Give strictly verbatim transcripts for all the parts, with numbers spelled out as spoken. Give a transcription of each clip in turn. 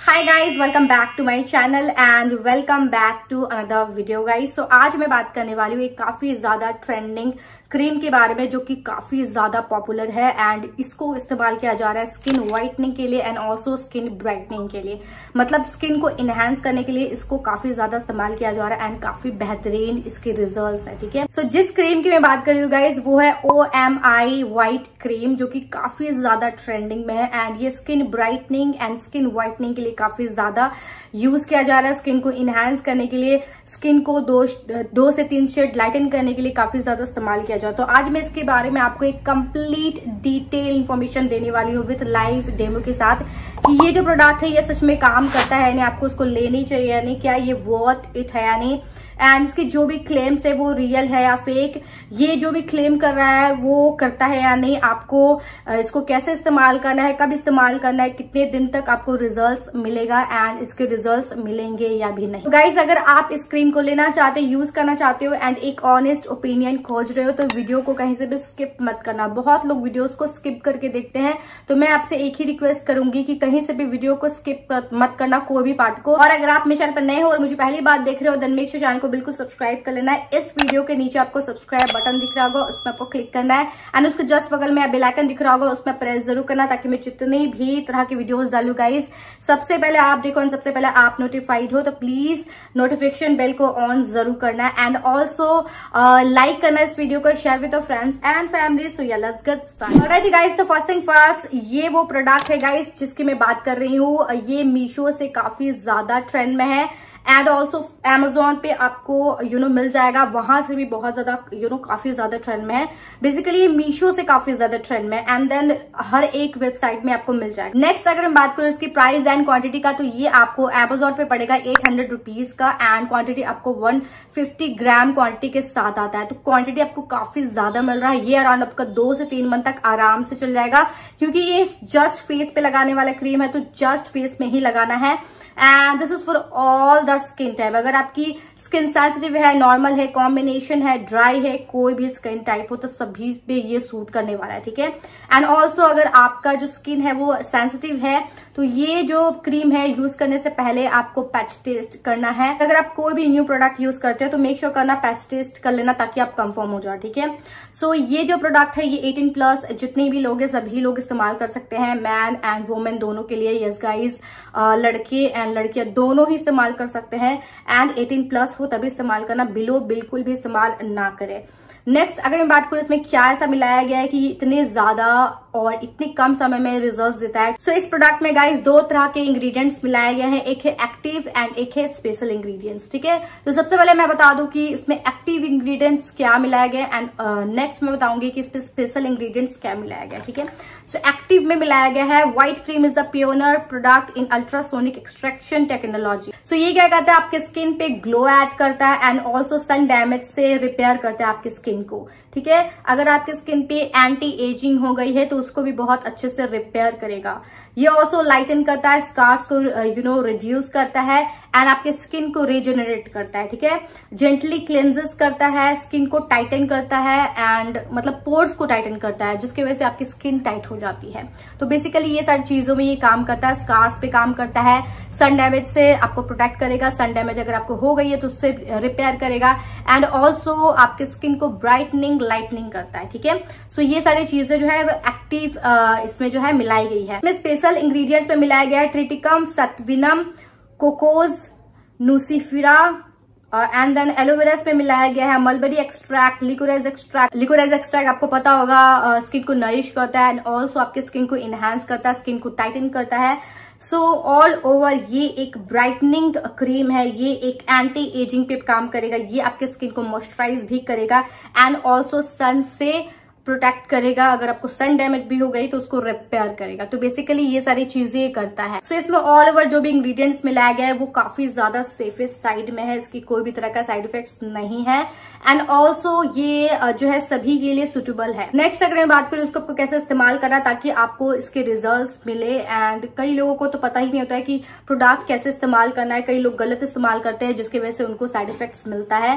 Hi guys, welcome back to my channel and welcome back to another video guys. So आज मैं बात करने वाली हूँ एक काफी ज्यादा ट्रेंडिंग क्रीम के बारे में जो कि काफी ज्यादा पॉपुलर है एंड इसको इस्तेमाल किया जा रहा है स्किन व्हाइटनिंग के लिए एंड ऑल्सो स्किन ब्राइटनिंग के लिए। मतलब स्किन को इनहेंस करने के लिए इसको काफी ज्यादा इस्तेमाल किया जा रहा है एंड काफी बेहतरीन इसके रिजल्ट्स है। ठीक है, सो so, जिस क्रीम की मैं बात कर रही हूँ गाइज वो है O M I white cream जो कि काफी ज्यादा ट्रेंडिंग में है एंड ये skin brightening and skin whitening के लिए काफी ज्यादा यूज किया जा रहा है। स्किन को इनहेंस करने के लिए, स्किन को दो दो से तीन शेड लाइटन करने के लिए काफी ज्यादा इस्तेमाल किया जाता है। तो आज मैं इसके बारे में आपको एक कंप्लीट डिटेल इंफॉर्मेशन देने वाली हूँ विद लाइव डेमो के साथ कि ये जो प्रोडक्ट है ये सच में काम करता है यानी आपको उसको लेनी चाहिए यानी क्या ये वर्थ इट है यानी एंड इसके जो भी क्लेम्स है वो रियल है या फेक, ये जो भी क्लेम कर रहा है वो करता है या नहीं, आपको इसको कैसे इस्तेमाल करना है, कब इस्तेमाल करना है, कितने दिन तक आपको रिजल्ट्स मिलेगा एंड इसके रिजल्ट्स मिलेंगे या भी नहीं। तो गाइज अगर आप इस क्रीम को लेना चाहते हो, यूज करना चाहते हो एंड एक ऑनेस्ट ओपिनियन खोज रहे हो तो वीडियो को कहीं से भी स्किप मत करना। बहुत लोग वीडियोज को स्किप करके देखते हैं तो मैं आपसे एक ही रिक्वेस्ट करूंगी कि कहीं से भी वीडियो को स्किप मत करना, कोई भी पार्ट को। और अगर आप मेरे चैनल पर नए हो और मुझे पहली बार देख रहे हो देन मेक श्योर चैनल को बिल्कुल सब्सक्राइब कर लेना है। इस वीडियो के नीचे आपको सब्सक्राइब बटन दिख रहा होगा, उसमें आपको क्लिक करना है एंड उसके जस्ट बगल में बेल आइकन दिख रहा होगा, उसमें प्रेस जरूर करना ताकि मैं जितनी भी तरह की वीडियोस डालूं गाइस सबसे पहले आप देखो और सबसे पहले आप नोटिफाइड हो। तो प्लीज नोटिफिकेशन बेल को ऑन जरूर करना है एंड ऑल्सो लाइक करना है इस वीडियो को, share with your friends and family. So या let's get started. Alright guys, तो फर्स्ट थिंग फर्स्ट, ये वो प्रोडक्ट है गाइस जिसकी मैं बात कर रही हूँ। ये मीशो से काफी ज्यादा ट्रेंड में है एंड ऑल्सो अमेजोन पे आपको यू you नो know, मिल जाएगा, वहां से भी बहुत ज्यादा यू नो काफी ज्यादा ट्रेंड में है। बेसिकली मीशो से काफी ज्यादा ट्रेंड में एंड देन हर एक वेबसाइट में आपको मिल जाएगा। नेक्स्ट अगर मैं बात करूं इसकी प्राइस एंड क्वांटिटी का तो ये आपको अमेजोन पे पड़ेगा एट हंड्रेड रुपीज का एंड क्वांटिटी आपको वन फिफ्टी ग्राम क्वांटिटी के साथ आता है। तो क्वांटिटी आपको काफी ज्यादा मिल रहा है। ये अराउंड आपका दो से तीन मंथ तक आराम से चल जाएगा क्योंकि ये जस्ट फेस पे लगाने वाला क्रीम है तो जस्ट फेस में ही लगाना है and this is for all the skin type. अगर आपकी स्किन सेंसिटिव है, नॉर्मल है, कॉम्बिनेशन है, ड्राई है, कोई भी स्किन टाइप हो तो सभी पे ये सूट करने वाला है। ठीक है, एंड ऑल्सो अगर आपका जो स्किन है वो सेंसिटिव है तो ये जो क्रीम है यूज करने से पहले आपको पैच टेस्ट करना है। अगर आप कोई भी न्यू प्रोडक्ट यूज करते हो तो मेक श्योर करना पैच टेस्ट कर लेना ताकि आप कंफर्म हो जाओ। ठीक है, सो so, ये जो प्रोडक्ट है ये एटीन प्लस जितने भी लोग हैं सभी लोग इस्तेमाल कर सकते हैं, मैन एंड वुमेन दोनों के लिए। यस गाइज, लड़के एंड लड़कियां दोनों ही इस्तेमाल कर सकते हैं एंड एटीन प्लस हो तभी इस्तेमाल करना, बिलो बिल्कुल भी इस्तेमाल ना करें। नेक्स्ट अगर मैं बात करूं इसमें क्या ऐसा मिलाया गया है कि इतने ज्यादा और इतने कम समय में रिजल्ट्स देता है। सो so, इस प्रोडक्ट में गाइस दो तरह के इंग्रेडिएंट्स मिलाए गए हैं, एक है एक्टिव एंड एक है स्पेशल इंग्रेडिएंट्स। ठीक है, तो सबसे पहले मैं बता दूं कि इसमें एक्टिव इंग्रेडिएंट्स क्या मिलाया गया एंड नेक्स्ट मैं बताऊंगी कि इसमें स्पेशल इंग्रेडिएंट्स क्या मिलाया गया। ठीक है, सो एक्टिव में मिलाया गया है white cream is a pioneer product in ultrasonic extraction technology. So ये क्या करता है, आपके स्किन पे ग्लो ऐड करता है एंड ऑल्सो सन डैमेज से रिपेयर करता है आपकी स्किन को। ठीक है, अगर आपकी स्किन पे एंटी एजिंग हो गई है तो उसको भी बहुत अच्छे से रिपेयर करेगा। ये ऑल्सो लाइटन करता है, स्कार्स को यू नो रिड्यूस करता है एंड आपके स्किन को रिजेनरेट करता है। ठीक है, जेंटली क्लेंजेस करता है, स्किन को टाइटन करता है एंड मतलब पोर्स को टाइटन करता है जिसकी वजह से आपकी स्किन टाइट हो जाती है। तो बेसिकली ये सारी चीजों में ये काम करता है। स्कार्स पे काम करता है, सन डैमेज से आपको प्रोटेक्ट करेगा, सन डैमेज अगर आपको हो गई है तो उससे रिपेयर करेगा एंड ऑल्सो आपके स्किन को ब्राइटनिंग लाइटनिंग करता है। ठीक है, सो ये सारी चीजें जो है वो एक्टिव इसमें जो है मिलाई गई है। इसमें स्पेशल इंग्रेडिएंट्स में मिलाया गया है triticum sativum, cocos, nucifera and then aloe vera पे मिलाया गया है mulberry extract, liquorice extract. Liquorice extract आपको पता होगा स्किन को नरिश करता है एंड ऑल्सो आपके स्किन को इनहेंस करता है, स्किन को टाइटन करता है। सो ऑल ओवर ये एक ब्राइटनिंग क्रीम है, ये एक एंटी एजिंग पे काम करेगा, ये आपके स्किन को मॉइस्चराइज भी करेगा एंड ऑल्सो सन से प्रोटेक्ट करेगा। अगर आपको सन डैमेज भी हो गई तो उसको रिपेयर करेगा। तो बेसिकली ये सारी चीजें करता है। सो so, इसमें ऑल ओवर जो भी इंग्रेडिएंट्स मिलाया गया है वो काफी ज्यादा सेफेस्ट साइड में है, इसकी कोई भी तरह का साइड इफेक्ट्स नहीं है एंड ऑल्सो ये जो है सभी के लिए सुटेबल है। नेक्स्ट अगर मैं बात करूं उसको आपको कैसे इस्तेमाल करना ताकि आपको इसके रिजल्ट्स मिले एंड कई लोगों को तो पता ही नहीं होता है कि प्रोडक्ट कैसे इस्तेमाल करना है, कई लोग गलत इस्तेमाल करते हैं जिसकी वजह से उनको साइड इफेक्ट्स मिलता है।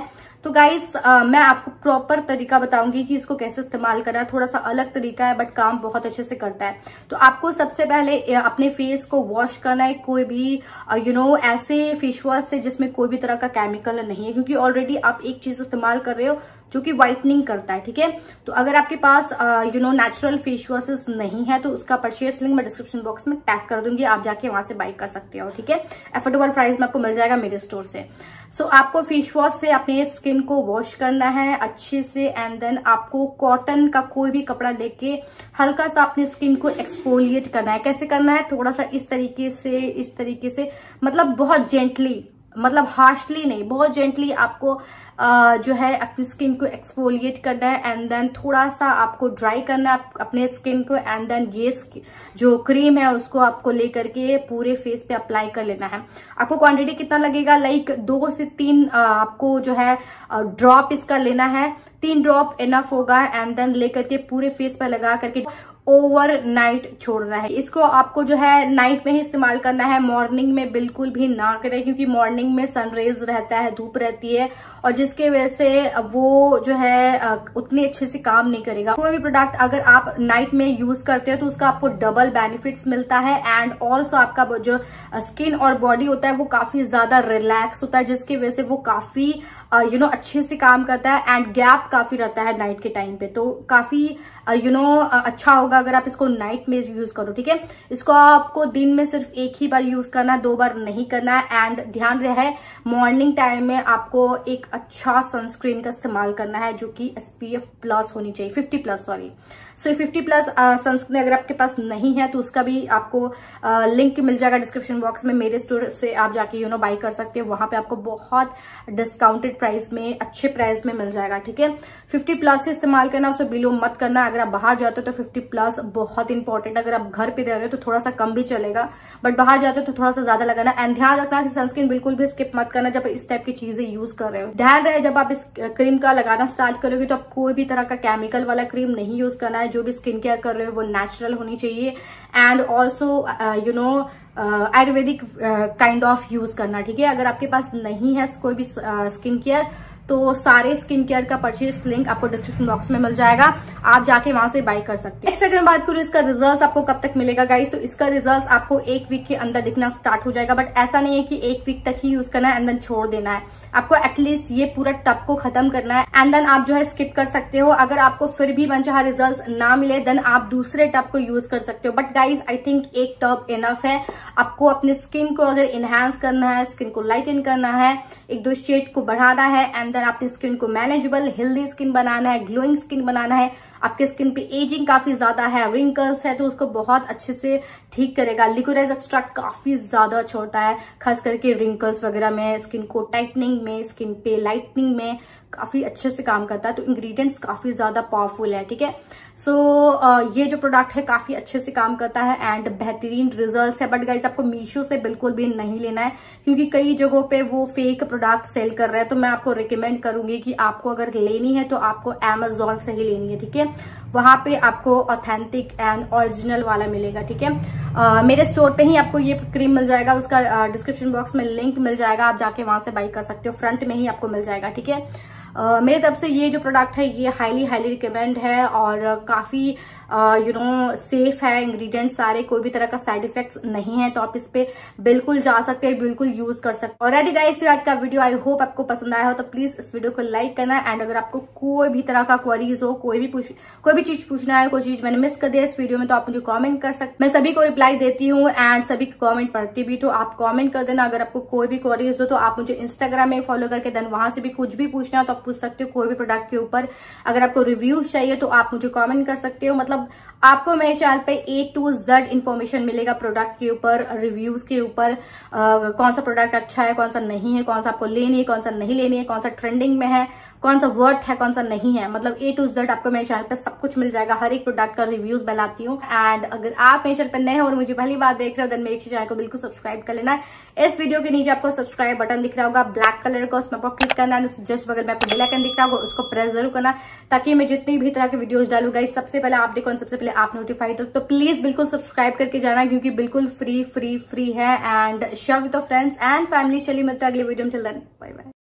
तो गाइस मैं आपको प्रॉपर तरीका बताऊंगी कि इसको कैसे इस्तेमाल करना है। थोड़ा सा अलग तरीका है बट काम बहुत अच्छे से करता है। तो आपको सबसे पहले अपने फेस को वॉश करना है कोई भी यू नो ऐसे फेस वॉश से जिसमें कोई भी तरह का केमिकल नहीं है, क्योंकि ऑलरेडी आप एक चीज इस्तेमाल कर रहे हो जो कि व्हाइटनिंग करता है। ठीक है, तो अगर आपके पास you know natural face washes नहीं है तो उसका परचेस लिंक मैं डिस्क्रिप्शन बॉक्स में टैग कर दूंगी, आप जाके वहां से बाई कर सकते हो। ठीक है, एफोर्डेबल प्राइस में आपको मिल जाएगा मेरे स्टोर से। सो so, आपको फेस वॉश से अपने स्किन को वॉश करना है अच्छे से, एंड देन आपको कॉटन का कोई भी कपड़ा लेके हल्का सा अपनी स्किन को एक्सफोलिएट करना है। कैसे करना है, थोड़ा सा इस तरीके से इस तरीके से मतलब बहुत जेंटली, मतलब हार्शली नहीं, बहुत जेंटली आपको Uh, जो है अपनी स्किन को एक्सफोलिएट करना है, एंड देन थोड़ा सा आपको ड्राई करना है अपने स्किन को, एंड देन ये जो क्रीम है उसको आपको लेकर के पूरे फेस पे अप्लाई कर लेना है। आपको क्वांटिटी कितना लगेगा, लाइक दो से तीन uh, आपको जो है ड्रॉप uh, इसका लेना है, तीन ड्रॉप इनफ होगा, एंड देन लेकर के पूरे फेस पे लगा करके ओवर नाइट छोड़ना है। इसको आपको जो है नाइट में ही इस्तेमाल करना है, मॉर्निंग में बिल्कुल भी ना करें, क्योंकि मॉर्निंग में सनरेज रहता है, धूप रहती है, और जिसके वजह से वो जो है उतनी अच्छे से काम नहीं करेगा। कोई भी प्रोडक्ट अगर आप नाइट में यूज करते हो तो उसका आपको डबल बेनिफिट्स मिलता है, एंड ऑल्सो आपका जो स्किन और बॉडी होता है वो काफी ज्यादा रिलैक्स होता है, जिसकी वजह से वो काफी यू नो अच्छे से काम करता है, एंड गैप काफी रहता है नाइट के टाइम पे, तो काफी यू नो अच्छा होगा अगर आप इसको नाइट में यूज करो। ठीक है, इसको आपको दिन में सिर्फ एक ही बार यूज करना है, दो बार नहीं करना है, एंड ध्यान रहे मॉर्निंग टाइम में आपको एक अच्छा सनस्क्रीन का इस्तेमाल करना है जो कि एसपीएफ प्लस होनी चाहिए, fifty plus sorry so fifty plus sunscreen अगर आपके पास नहीं है तो उसका भी आपको लिंक मिल जाएगा डिस्क्रिप्शन बॉक्स में, मेरे स्टोर से आप जाके यू नो बाई कर सकते हो, वहां पे आपको बहुत डिस्काउंटेड प्राइस में, अच्छे प्राइस में मिल जाएगा। ठीक है, फिफ्टी प्लस इस्तेमाल करना, उसे बिलो मत करना। अगर आप बाहर जाते हो तो फिफ्टी प्लस बहुत इंपॉर्टेंट, अगर आप घर पे रह रहे हो तो थोड़ा सा कम भी चलेगा, बट बाहर जाते हो तो थोड़ा सा ज्यादा लगाना। एंड ध्यान रखना कि सनस्क्रीन बिल्कुल भी स्किप मत करना जब इस टाइप की चीजें यूज कर रहे हो। ध्यान रहे जब आप इस क्रीम का लगाना स्टार्ट करोगे तो आप कोई भी तरह का केमिकल वाला क्रीम नहीं यूज करना है, जो भी स्किन केयर कर रहे हो वो नेचुरल होनी चाहिए, and also you know Ayurvedic kind of use करना। ठीक है, अगर आपके पास नहीं है कोई भी स्किन केयर तो सारे स्किन केयर का परचेस लिंक आपको डिस्क्रिप्शन बॉक्स में मिल जाएगा, आप जाके वहां से बाय कर सकते हैं। नेक्स्ट अगर मैं बात करूं इसका रिजल्ट आपको कब तक मिलेगा गाइस, तो इसका रिजल्ट आपको एक वीक के अंदर दिखना स्टार्ट हो जाएगा, बट ऐसा नहीं है कि एक वीक तक ही यूज करना है एंड देन छोड़ देना है। आपको एटलीस्ट ये पूरा टब को खत्म करना है, एंड देन आप जो है स्किप कर सकते हो। अगर आपको फिर भी मनचाहा रिजल्ट ना मिले देन आप दूसरे टब को यूज कर सकते हो, बट गाइज आई थिंक एक टब इनफ है। आपको अपने स्किन को अगर इनहेंस करना है, स्किन को लाइटन करना है, एक दो शेड को बढ़ाना है, एंड देन अपनी स्किन को मैनेजेबल हेल्दी स्किन बनाना है, ग्लोइंग स्किन बनाना है, आपके स्किन पे एजिंग काफी ज्यादा है, रिंकल्स है तो उसको बहुत अच्छे से ठीक करेगा। लिक्विडाइज एक्सट्रैक्ट काफी ज्यादा अच्छा होता है, खास करके रिंकल्स वगैरह में, स्किन को टाइटनिंग में, स्किन पे लाइटनिंग में काफी अच्छे से काम करता है, तो इंग्रेडिएंट्स काफी ज्यादा पावरफुल है। ठीक है, सो so, uh, ये जो प्रोडक्ट है काफी अच्छे से काम करता है एंड बेहतरीन रिजल्ट्स है, बट गाइज आपको मीशो से बिल्कुल भी नहीं लेना है, क्योंकि कई जगहों पे वो फेक प्रोडक्ट सेल कर रहे हैं। तो मैं आपको रिकमेंड करूंगी कि आपको अगर लेनी है तो आपको अमेजोन से ही लेनी है। ठीक है, वहां पे आपको ऑथेंटिक एंड ओरिजिनल वाला मिलेगा। ठीक है, uh, मेरे स्टोर पे ही आपको ये क्रीम मिल जाएगा, उसका डिस्क्रिप्शन uh, बॉक्स में लिंक मिल जाएगा, आप जाके वहां से बाई कर सकते हो, फ्रंट में ही आपको मिल जाएगा। ठीक है, Uh, मेरे तरफ से ये जो प्रोडक्ट है ये हाईली हाईली रिकमेंड है और uh, काफी यू नो सेफ है, इंग्रेडिएंट्स सारे, कोई भी तरह का साइड इफेक्ट्स नहीं है, तो आप इस पे बिल्कुल जा सकते हैं, बिल्कुल यूज कर सकते हैं। ऑलरेडी गाइस फिर आज का वीडियो आई होप आपको पसंद आया हो, तो प्लीज इस वीडियो को लाइक करना, एंड अगर आपको कोई भी तरह का क्वेरीज हो, कोई भी पूछ कोई भी चीज पूछना है, कोई चीज मैंने मिस कर दिया इस वीडियो में, तो आप मुझे कॉमेंट कर सकते। मैं सभी को रिप्लाई देती हूँ एंड सभी कॉमेंट पढ़ती भी, तो आप कॉमेंट कर देना। अगर आपको कोई भी क्वेरीज हो तो आप मुझे इंस्टाग्राम में फॉलो करके देन वहां से भी कुछ भी पूछना है तो आप पूछ सकते हो, कोई भी प्रोडक्ट के ऊपर। अगर आपको रिव्यूज चाहिए तो आप मुझे कॉमेंट कर सकते हो, मतलब आपको मेरे चैनल पे ए टू जेड इन्फॉर्मेशन मिलेगा प्रोडक्ट के ऊपर, रिव्यूज के ऊपर, कौन सा प्रोडक्ट अच्छा है, कौन सा नहीं है, कौन सा आपको लेनी है, कौन सा नहीं लेनी है, कौन सा ट्रेंडिंग में है, कौन सा वर्थ है, कौन सा नहीं है, मतलब ए टू जेड आपको मेरे चैनल पे सब कुछ मिल जाएगा। हर एक प्रोडक्ट का रिव्यूज बनाती हूँ। एंड अगर आप मेरे चैनल पे नए हो और मुझे पहली बार देख रहे हो देन मेरे चैनल को बिल्कुल सब्सक्राइब कर लेना। इस वीडियो के नीचे आपको सब्सक्राइब बटन दिख रहा होगा ब्लैक कलर का, उसमें आपको क्लिक करना है, जस्ट बगल में आपको बेल आइकन दिख रहा होगा, उसको प्रेस जरूर करना, ताकि मैं जितनी भी तरह के वीडियोस डालूंगा इस सबसे पहले आप देखो, सबसे पहले आप नोटिफाइड हो। तो प्लीज बिल्कुल सब्सक्राइब करके जाना, क्योंकि बिल्कुल फ्री फ्री फ्री है। And share with your friends and family. चलिए मिलते हैं अगले वीडियो में, टिल देन बाय बाय।